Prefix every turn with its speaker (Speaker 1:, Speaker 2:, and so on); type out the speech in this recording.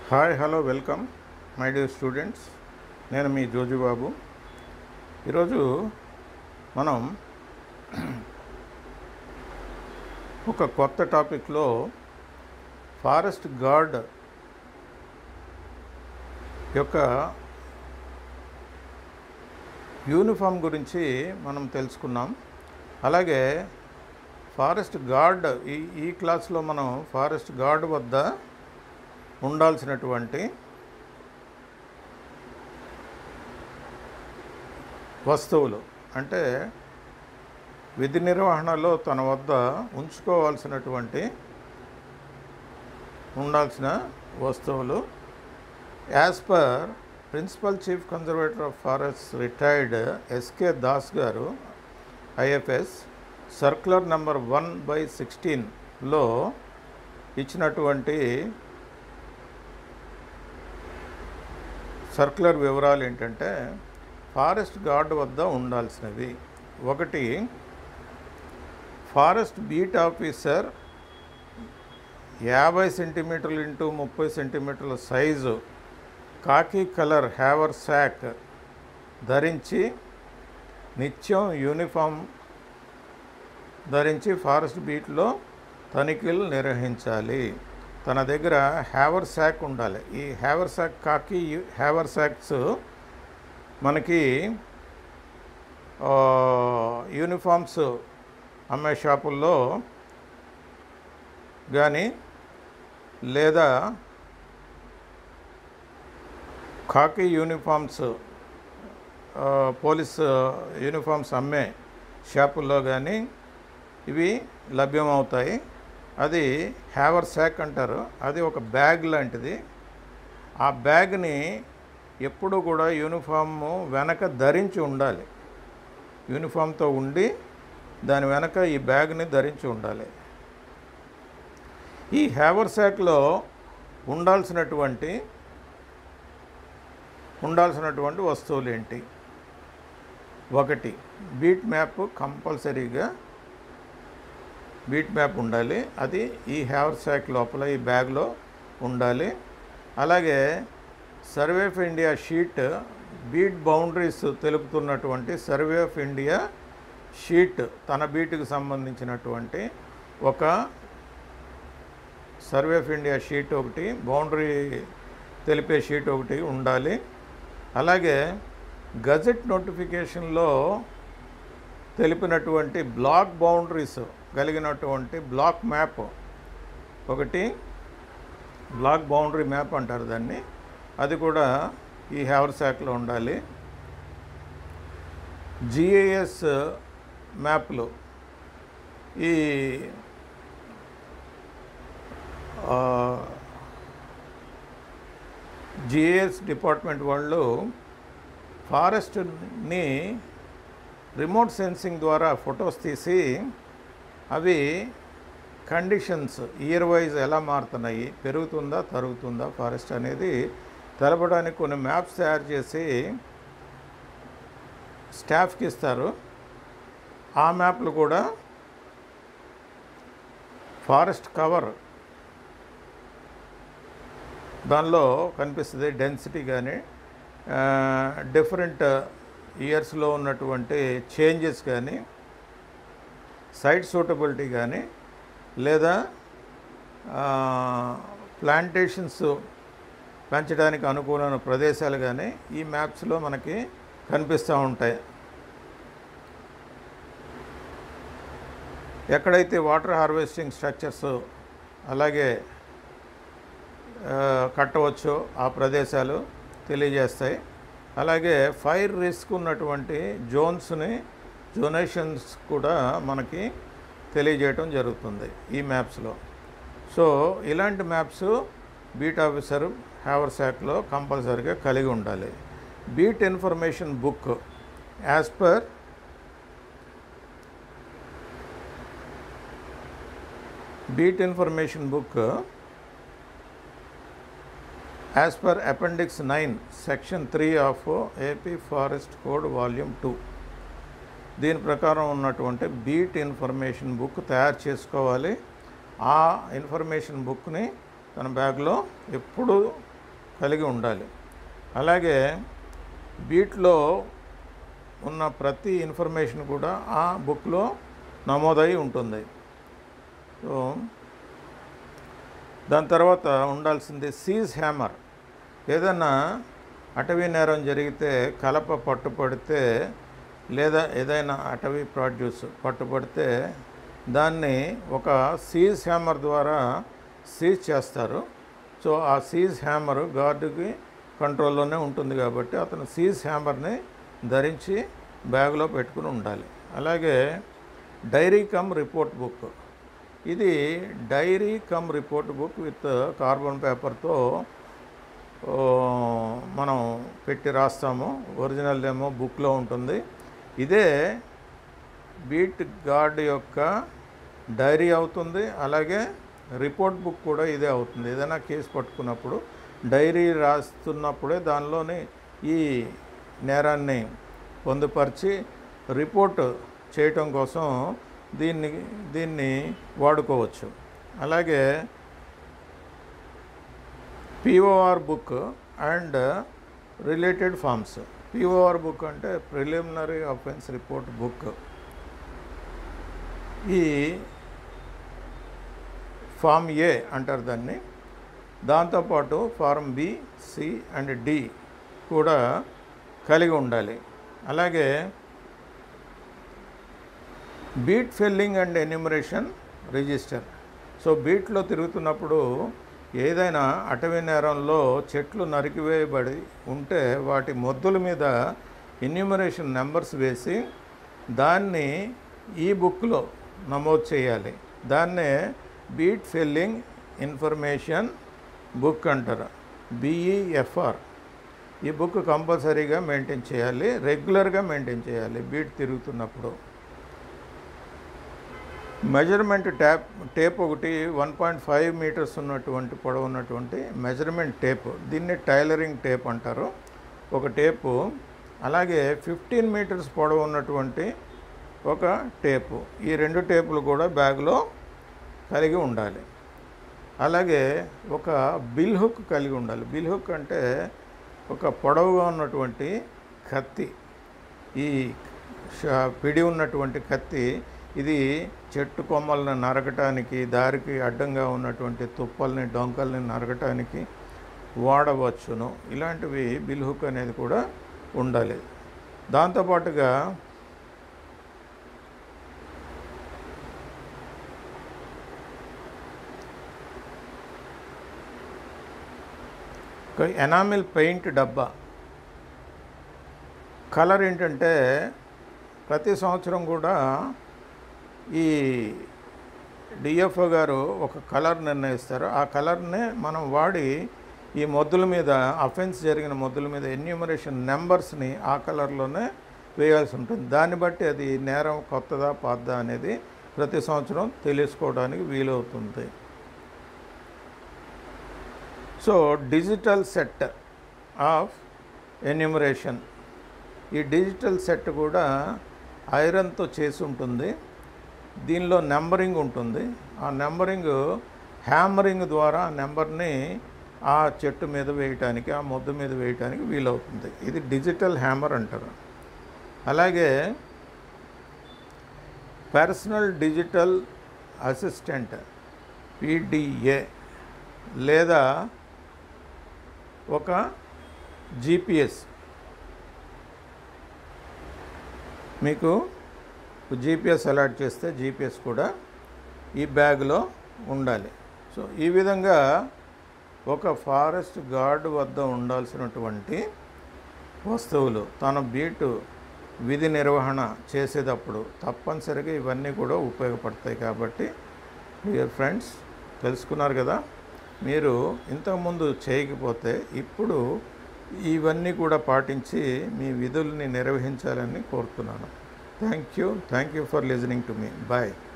Speaker 1: Hi hello welcome my dear students. నేను మీ జోజుబాబు. ఈరోజు మనం ఒక కొత్త టాపిక్లో ఫారెస్ట్ గార్డ్ యొక్క యూనిఫామ్ గురించి మనం తెలుసుకున్నాం. అలాగే ఫారెస్ట్ గార్డ్ ఈ క్లాస్లో మనం ఫారెస్ట్ గార్డ్ వద్ద ఉండాల్సినటువంటి వస్తువులు, అంటే విధి నిర్వహణలో తన వద్ద ఉండాల్సిన వస్తువులు as per principal chief conservator of forest retired SK Das గారు ఐఎఫ్ఎస్ సర్క్యులర్ నెంబర్ 1/16లో ఇచ్చినటువంటి సర్క్యులర్ వివరాలు ఏంటంటే, ఫారెస్ట్ గార్డ్ వద్ద ఉండాల్సినవి: 1, ఫారెస్ట్ బీట్ ఆఫీసర్ 50 సెంటీమీటర్లు ఇంటూ 30 సెంటీమీటర్ల సైజు కాకి కలర్ హ్యావర్ శాక్ ధరించి నిత్యం యూనిఫామ్ ధరించి ఫారెస్ట్ బీట్లో తనిఖీలు నిర్వహించాలి. తన దగ్గర హ్యావర్ శాక్ ఉండాలి. ఈ హ్యావర్ శాక్ కాకి హ్యావర్ శాక్స్ మనకి యూనిఫామ్స్ అమ్మే షాపుల్లో కానీ లేదా కాకి యూనిఫామ్స్ పోలీస్ యూనిఫామ్స్ అమ్మే షాపుల్లో కానీ ఇవి లభ్యమవుతాయి. అది హ్యావర్ శాక్ అంటారు. అది ఒక బ్యాగ్ లాంటిది. ఆ బ్యాగ్ని ఎప్పుడు కూడా యూనిఫామ్ వెనక ధరించి ఉండాలి. యూనిఫామ్తో ఉండి దాని వెనక ఈ బ్యాగ్ని ధరించి ఉండాలి. ఈ హ్యావర్ శాక్లో ఉండాల్సినటువంటి వస్తువులు ఏంటి? 1, బీట్ మ్యాప్. కంపల్సరీగా బీట్ మ్యాప్ ఉండాలి. అది ఈ హ్యావర్ శాక్ లోపల ఈ బ్యాగ్లో ఉండాలి. అలాగే survey of India sheet, beat boundaries తెలుపుతున్నటువంటి సర్వే ఆఫ్ ఇండియా షీట్, తన బీట్కి సంబంధించినటువంటి ఒక సర్వే ఆఫ్ ఇండియా షీట్ ఒకటి, బౌండరీ తెలిపే షీట్ ఒకటి ఉండాలి. అలాగే గజెట్ నోటిఫికేషన్లో తెలిపినటువంటి బ్లాక్ బౌండరీస్ కలిగినటువంటి బ్లాక్ మ్యాప్ ఒకటి, బ్లాక్ బౌండరీ మ్యాప్ అంటారు దాన్ని, అది కూడా ఈ హ్యావర్ శాక్లో ఉండాలి. జిఐఎస్ మ్యాప్లు, ఈ జిఐఎస్ డిపార్ట్మెంట్ వాళ్ళు ఫారెస్ట్ని రిమోట్ సెన్సింగ్ ద్వారా ఫొటోస్ తీసి అవి కండిషన్స్ ఇయర్ వైజ్ ఎలా మారుతున్నాయి, పెరుగుతుందా తరుగుతుందా ఫారెస్ట్ అనేది తెలపడానికి కొన్ని మ్యాప్స్ తయారు చేసి స్టాఫ్కి ఇస్తారు. ఆ మ్యాప్లు కూడా ఫారెస్ట్ కవర్ దానిలో కనిపిస్తుంది. డెన్సిటీ కానీ డిఫరెంట్ ఇయర్స్లో ఉన్నటువంటి చేంజెస్ కానీ, సైట్ సూటబిలిటీ కానీ, లేదా ప్లాంటేషన్స్ పెంచడానికి అనుకూలమైన ప్రదేశాలు కానీ ఈ మ్యాప్స్లో మనకి కనిపిస్తూ ఉంటాయి. ఎక్కడైతే వాటర్ హార్వెస్టింగ్ స్ట్రక్చర్స్ అలాగే కట్టవచ్చో ఆ ప్రదేశాలు తెలియజేస్తాయి. అలాగే ఫైర్ రిస్క్ ఉన్నటువంటి జోనేషన్స్ కూడా మనకి తెలియజేయటం జరుగుతుంది ఈ మ్యాప్స్లో. సో ఇలాంటి మ్యాప్స్ బీట్ ఆఫీసర్ హ్యావర్ శాక్లో కంపల్సరీగా కలిగి ఉండాలి. Beat information book as per as per appendix 9 section 3 of AP forest code volume 2 దీని ప్రకారం ఉన్నటువంటి బీట్ ఇన్ఫర్మేషన్ బుక్ తయారు చేసుకోవాలి. ఆ ఇన్ఫర్మేషన్ బుక్ని తన బ్యాగ్లో ఎప్పుడూ కలిగి ఉండాలి. అలాగే బీట్లో ఉన్న ప్రతి ఇన్ఫర్మేషన్ కూడా ఆ బుక్లో నమోదై ఉంటుంది. సో దాని తర్వాత ఉండాల్సింది సీజ్ హ్యామర్. ఏదన్నా అటవీ నేరం జరిగితే, కలప పట్టుపడితే లేదా ఏదైనా అటవీ ప్రొడ్యూస్ పట్టుపడితే దాన్ని ఒక సీజ్ హ్యామర్ ద్వారా సీజ్ చేస్తారు. సో ఆ సీజ్ హ్యామర్ గార్డుకి కంట్రోల్లోనే ఉంటుంది కాబట్టి అతను సీజ్ హ్యామర్ని ధరించి బ్యాగ్లో పెట్టుకుని ఉండాలి. అలాగే డైరీ కమ్ రిపోర్ట్ బుక్. ఇది diary cum report book with carbon పేపర్తో మనం పెట్టి రాస్తాము. ఒరిజినల్ ఏమో బుక్లో ఉంటుంది. ఇదే బీట్ గార్డ్ యొక్క డైరీ అవుతుంది. అలాగే రిపోర్ట్ బుక్ కూడా ఇదే అవుతుంది. ఏదైనా కేసు పట్టుకున్నప్పుడు డైరీ రాస్తున్నప్పుడే దానిలోని ఈ నేరాన్ని పొందుపరిచి రిపోర్ట్ చేయటం కోసం దీన్ని వాడుకోవచ్చు. అలాగే POR book and related forms. POR book అంటే ప్రిలిమినరీ అఫెన్స్ రిపోర్ట్ బుక్. ఈ ఫామ్ ఏ అంటారు దాన్ని. దాంతోపాటు form B, C and D కూడా కలిగి ఉండాలి. అలాగే beat filling and enumeration register. So బీట్లో తిరుగుతున్నప్పుడు ఏదైనా అటవీ నేరంలో చెట్లు నరికివేయబడి ఉంటే వాటి మొద్దుల మీద ఎన్యూమరేషన్ నెంబర్స్ వేసి దాన్ని ఈ బుక్లో నమోదు చేయాలి. దాన్నే బీట్ ఫిల్లింగ్ ఇన్ఫర్మేషన్ బుక్ అంటారు, BEFR. ఈ బుక్ కంపల్సరీగా మెయింటైన్ చేయాలి, రెగ్యులర్గా మెయింటైన్ చేయాలి బీట్ తిరుగుతున్నప్పుడు. మెజర్మెంట్ టేప్ ఒకటి 1.5 మీటర్స్ ఉన్నటువంటి పొడవు ఉన్నటువంటి మెజర్మెంట్ టేప్, దీన్ని టైలరింగ్ టేప్ అంటారు, ఒక టేపు. అలాగే 15 మీటర్స్ పొడవు ఉన్నటువంటి ఒక టేపు. ఈ 2 టేపులు కూడా బ్యాగ్లో కలిగి ఉండాలి. అలాగే ఒక బిల్ హుక్ కలిగి ఉండాలి. బిల్ హుక్ అంటే ఒక పొడవుగా ఉన్నటువంటి కత్తి. ఈ పిడి ఉన్నటువంటి కత్తి ఇది చెట్టు కొమ్మలను నరకటానికి, దారికి అడ్డంగా ఉన్నటువంటి తుప్పల్ని, డొంకల్ని నరకటానికి వాడవచ్చును. ఇలాంటివి బిల్ హుక్ అనేది కూడా ఉండాలి. దాంతోపాటుగా ఒక ఎనామిల్ పెయింట్ డబ్బా. కలర్ ఏంటంటే ప్రతి సంవత్సరం కూడా ఈ డిఎఫ్ఓ గారు ఒక కలర్ నిర్ణయిస్తారు. ఆ కలర్నే మనం వాడి ఈ మొద్దుల మీద, అఫెన్స్ జరిగిన మొద్దుల మీద ఎన్యూమరేషన్ నెంబర్స్ని ఆ కలర్లోనే వేయాల్సి ఉంటుంది. దాన్ని బట్టి అది నేరం కొత్తదా పాతదా అనేది ప్రతి సంవత్సరం తెలుసుకోవడానికి వీలవుతుంది. So digital set of enumeration. ఈ డిజిటల్ సెట్ కూడా ఐరన్తో చేసి ఉంటుంది. దీనిలో నెంబరింగ్ ఉంటుంది. ఆ నెంబరింగ్ హ్యామరింగ్ ద్వారా నెంబర్ని ఆ చెట్టు మీద వేయటానికి, ఆ మొద్దు మీద వేయటానికి వీలవుతుంది. ఇది డిజిటల్ హ్యామర్ అంటారు. అలాగే పర్సనల్ డిజిటల్ అసిస్టెంట్ PDA లేదా ఒక GPS. మీకు GPS అలాట్ చేస్తే GPS కూడా ఈ బ్యాగ్లో ఉండాలి. సో ఈ విధంగా ఒక ఫారెస్ట్ గార్డ్ వద్ద ఉండాల్సినటువంటి వస్తువులు తన బీటు విధి నిర్వహణ చేసేటప్పుడు తప్పనిసరిగా ఇవన్నీ కూడా ఉపయోగపడతాయి. కాబట్టి డియర్ ఫ్రెండ్స్, తెలుసుకున్నారు కదా. మీరు ఇంతకుముందు చేయకపోతే ఇప్పుడు ఇవన్నీ కూడా పాటించి మీ విధుల్ని నిర్వహించాలని కోరుతున్నాను. Thank you for listening to me. Bye.